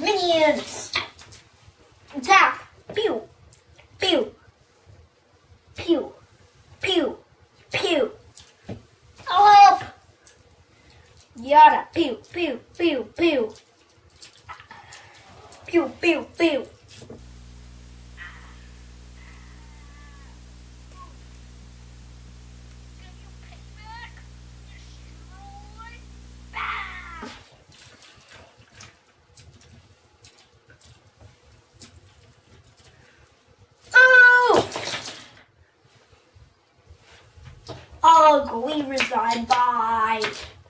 Minions! Attack! Pew! Pew! Pew! Pew! Pew! Help! Yada! Pew! Pew! Pew! Pew! Pew! Pew! Pew! Ugh, we reside. Bye.